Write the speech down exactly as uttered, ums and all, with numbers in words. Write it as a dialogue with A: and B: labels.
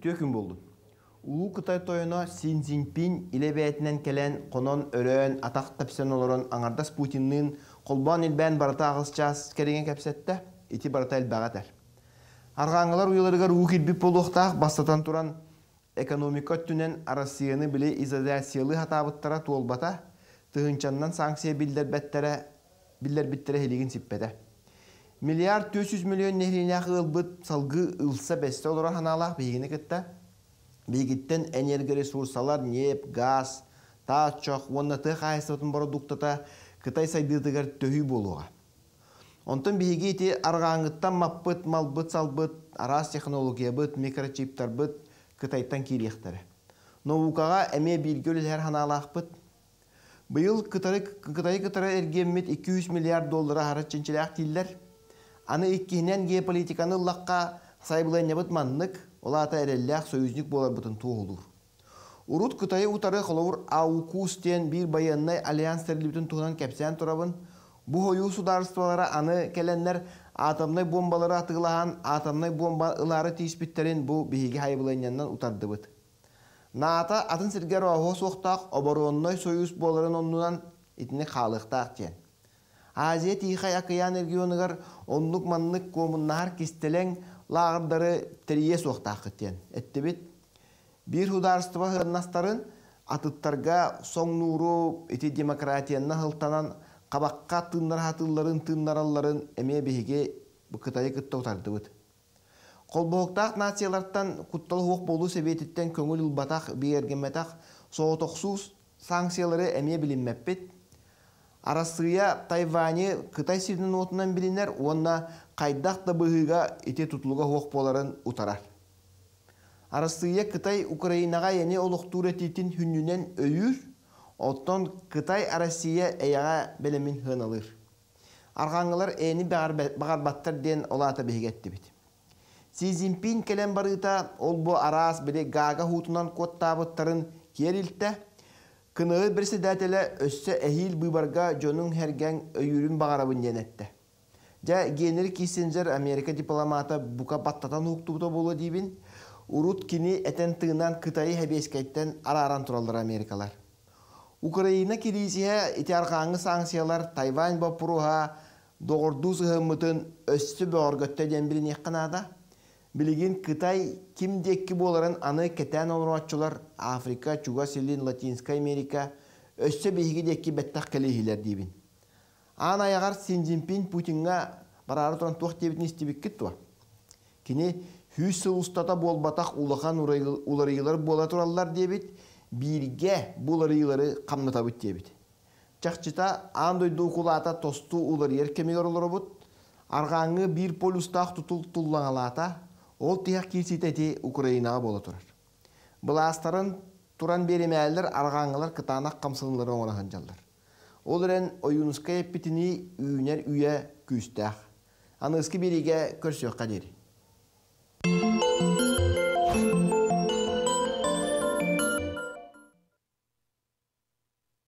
A: Үтüö күн болду. Улуу Кытай тойоно Си Цзиньпин илебетинен келен конон өрөөн атак тапсан олорон аңардас Путиннин колбан илбен барата агысчас кереген кепсетте ити барата илбагатар. Аргаңылар уйларыгар уу кирбип болуктак бастатан туран экономика түнен Россияны биле изоляциялы хатабыттара туолбата тыгынчаннан санкция билдербеттере билдербиттере хелигин сиппеде. Миллиард төрт жүз миллион нехрине ылбыт салгы ылса бесте олора ханалах бейгini кытта. Бейгиттен энерги ресурсалар, нефть, газ, таачок, оннаты хайсытын продуктата Кытай сайдыдыгар төхүй болуға. Онтын бейги ити арғаңыттан маппыт, малбыт, салбыт, арас технология быт, микрочиптар быт Кытайттан кирияқтары. Наукаға әме билгөлілер ханалақ быт. Быйыл Кытай Кытары эргеммет эки жүз миллиард доллара харат ченчелек тиллер. Аны иккинен геополитиканы лаққа сайбылайны быт маннык, олата әрелләк союзник болар бытын туғылыр. Урут Кытайы утары қылауыр аукустен бір баяннай альянс тәрілбітін туғынан кәпсән тұрабын. Бұ хойу сударствалары аны кәләнлер атомнай бомбалары атығылаған, атомнай бомбалары тиіспіттерін бұл бейге хайбылайняннан утарды быт. Наата атын сіргер оғы соқтақ оборонной союз боларын оннынан итіне қалықтақ тен. Азия тихай акыян регионыгар онлук маннык комуннар кистелең лағырдары тәрие соқтақ тен. Әтті бит, бір хударстыва хырнастарын атыттарға соң нұру эти демократиянна хылтанан қабаққа тыннар хатылларын тыннаралларын әме бейге Кытайы кытта утарды бит. Қолбоқтақ нациялардан құтталы хоқ болу себетіттен көңіл ұлбатақ, бейергеметақ, соғытоқсuz санкциялары әме білінмәппет. Арасыя Тайвани Кытай сирінің отынан білінер, онна қайдақ да бұғыға ете тұтылуға хоқ боларын ұтарар. Арасыя Кытай Украинаға ене олықтур ететін хүннінен өйір, оттан Кытай Арасыя әяға бәлемін хын алыр. Арғаңылар әйіні бағарбаттар ден олата бейгетті бет. Си Цзиньпин келен барыта ол бұ арас біле гага хутунан коттабыттарын керілтті. Кынығы бірсі дәтелі өссі әхил бұйбарға жонын әрген өйірін бағарабын денетті. Жа генері Киссинджер Америка дипломаты бұқа баттатан хуқтуыда болу дейбін, урут кini әтен тыңнан Кытайы әбескайттен араран тұралдар Америкалар. Украина киризия ити арқаңы санкциялар Тайвань бапыруға доғырдуз ғымытын өссі бөғыргөтті ден білін еққанада. Білген Кытай кимдекки боларын аны кетен олуатчылар Африка, Чуга, Селин, Латинская Америка өссі бейгі декки бәттақ кәлейхилер дейбін. Ан аяғар Си Цзиньпин Путинға барары тұран тоқ дебітін істебек кеттуа. Кені хүс ұстата болбатақ улахан уларыйлар бола тұралар дебіт, бірге боларыйлары қамнатабыт дебіт. Чақчыта андойду кулата тосту улары еркемегер олары бұд, арғаңы бір полюстақ тұтыл тұллаңалата, ол тияқ кесететі Украинаға бола тұрар. Бұластарын туран беремәлілер арғаңылар кытанақ қамсынылары оңыраған жалдар. Ол өрен ойынысқа еппетіні үйінер үйе күстәқ. Анысқы береге көрсөққа дері.